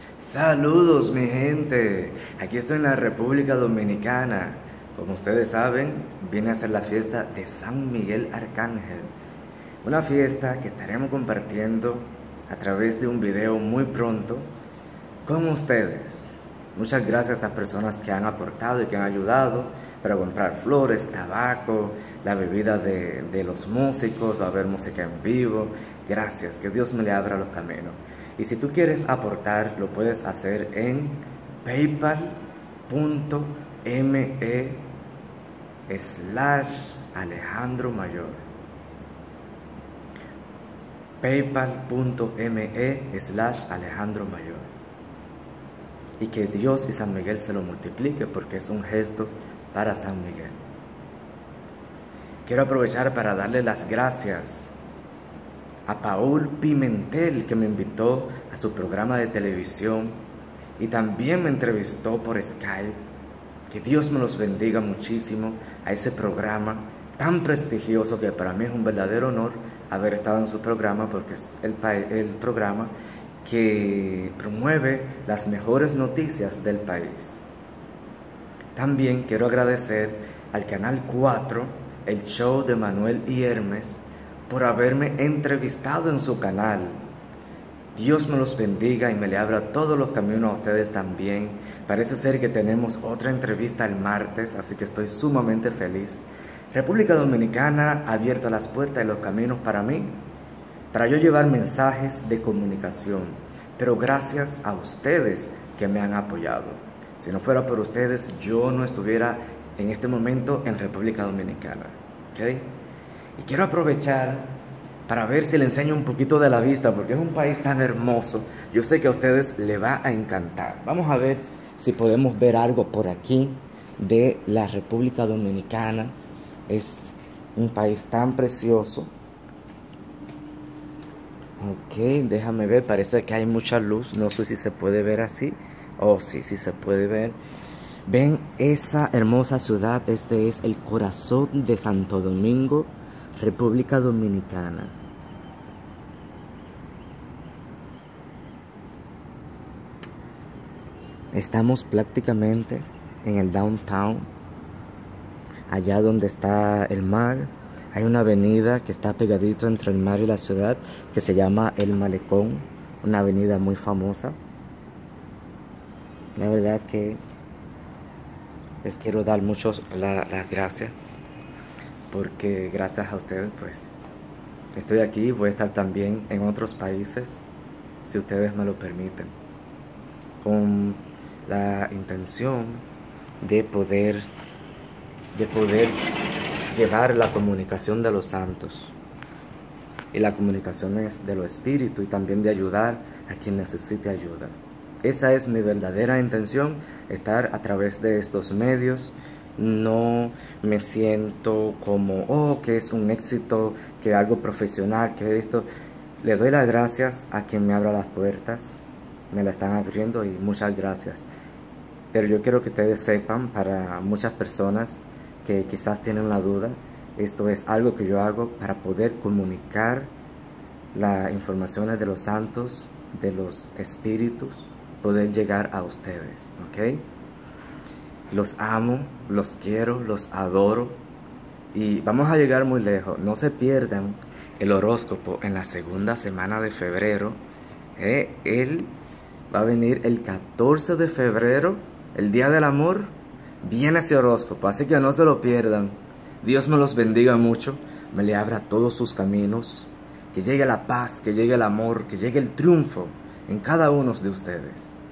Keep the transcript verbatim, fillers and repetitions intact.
Saludos mi gente, aquí estoy en la República Dominicana. Como ustedes saben, viene a ser la fiesta de San Miguel Arcángel. Una fiesta que estaremos compartiendo a través de un video muy pronto con ustedes. Muchas gracias a personas que han aportado y que han ayudado para comprar flores, tabaco, la bebida de, de los músicos, va a haber música en vivo. Gracias, que Dios me le abra los caminos. Y si tú quieres aportar, lo puedes hacer en paypal punto me slash Alejandro Mayor. paypal punto me slash Alejandro Mayor. Y que Dios y San Miguel se lo multiplique, porque es un gesto para San Miguel. Quiero aprovechar para darle las gracias a Paul Pimentel, que me invitó a su programa de televisión y también me entrevistó por Skype. Que Dios me los bendiga muchísimo a ese programa tan prestigioso, que para mí es un verdadero honor haber estado en su programa, porque es el, el programa que promueve las mejores noticias del país. También quiero agradecer al Canal cuatro, el show de Manuel y Hermes, por haberme entrevistado en su canal. Dios me los bendiga y me le abra todos los caminos a ustedes también. Parece ser que tenemos otra entrevista el martes, así que estoy sumamente feliz. República Dominicana ha abierto las puertas y los caminos para mí, para yo llevar mensajes de comunicación, pero gracias a ustedes que me han apoyado. Si no fuera por ustedes, yo no estuviera en este momento en República Dominicana, ¿ok? Y quiero aprovechar para ver si le enseño un poquito de la vista, porque es un país tan hermoso. Yo sé que a ustedes les va a encantar. Vamos a ver si podemos ver algo por aquí de la República Dominicana. Es un país tan precioso. Ok, déjame ver, parece que hay mucha luz. No sé si se puede ver así. Oh, sí, sí se puede ver. Ven esa hermosa ciudad. Este es el corazón de Santo Domingo, República Dominicana. Estamos prácticamente en el downtown, allá donde está el mar. Hay una avenida que está pegadito entre el mar y la ciudad, que se llama El Malecón, una avenida muy famosa. La verdad que les quiero dar muchas la, las gracias, porque gracias a ustedes pues estoy aquí. Voy a estar también en otros países, si ustedes me lo permiten, con la intención de poder de poder llevar la comunicación de los santos y la comunicación es de los espíritus, y también de ayudar a quien necesite ayuda. Esa es mi verdadera intención, estar a través de estos medios. No me siento como, oh, que es un éxito, que algo profesional, que esto. Le doy las gracias a quien me abra las puertas, me la están abriendo, y muchas gracias. Pero yo quiero que ustedes sepan, para muchas personas que quizás tienen la duda, esto es algo que yo hago para poder comunicar las informaciones de los santos, de los espíritus, poder llegar a ustedes, ¿ok? Los amo, los quiero, los adoro, y vamos a llegar muy lejos. No se pierdan el horóscopo en la segunda semana de febrero. ¿eh? Él va a venir el catorce de febrero, el Día del Amor. Viene ese horóscopo, así que no se lo pierdan. Dios me los bendiga mucho, me le abra todos sus caminos, que llegue la paz, que llegue el amor, que llegue el triunfo en cada uno de ustedes.